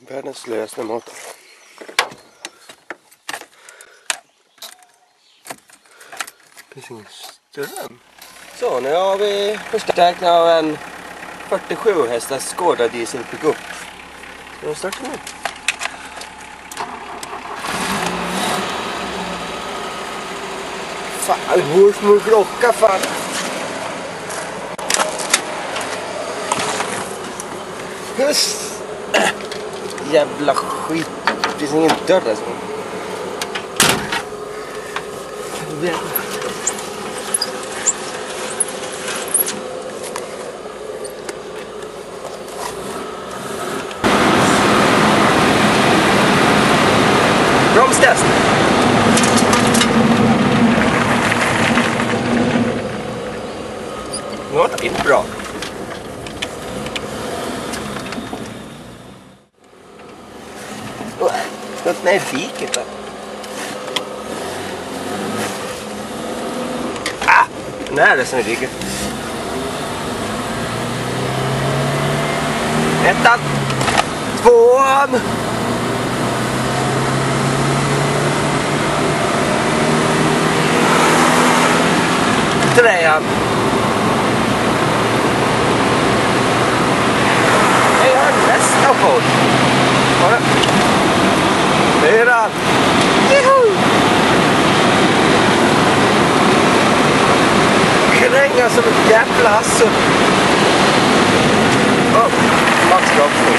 Världens slöaste motor. Det finns ingen ström. Så, nu har vi förstärkning av en 47 hästars Skoda diesel pickup. Ska vi starta nu? Fan, det går som en klocka, fan. Just. Jävla skit. Det finns ingen dörr alltså. Bromstest. Det låter inte bra. Låt ner fiket då. När är det som är diket? Ettan. Tvåan. Trean. Jag har nästa på. Bara. Fyran. Juhu! Kränga som ett jävla hassel. Max bromsning.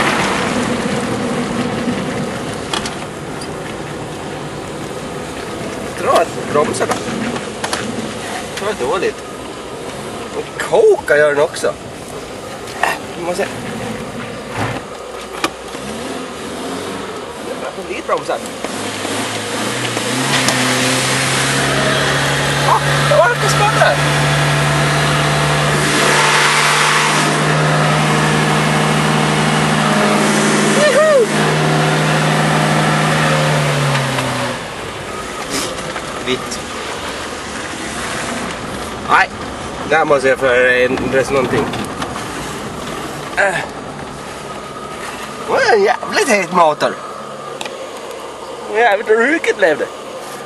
Dra ett bromsar då. Det var dåligt. Och koka gör den också. Vi måste se. Jag får lite bromsar. Det var inte spännande. Vitt. Nej, där måste jag förändras någonting. Det var en jävligt het motor. Jävligt rycket blev det.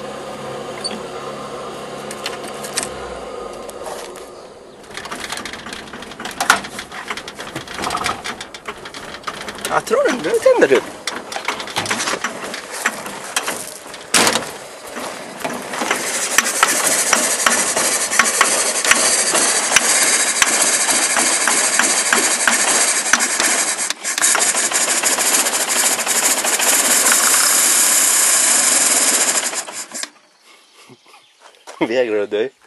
Jag tror den tänder du. Vägrar att dö.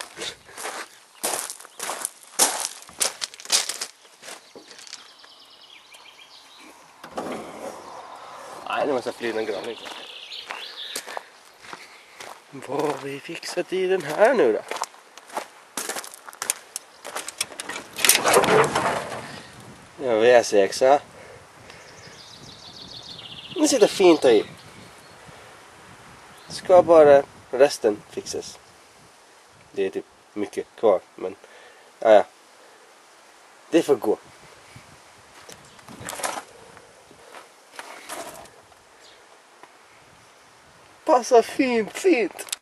Nej, nu måste jag flyga en grann. Vad har vi fixat i den här nu då? Ja, V6. Den sitter fint i. Ska bara resten fixas. Det är typ mycket kvar, men ja. Det får gå. Passar fint.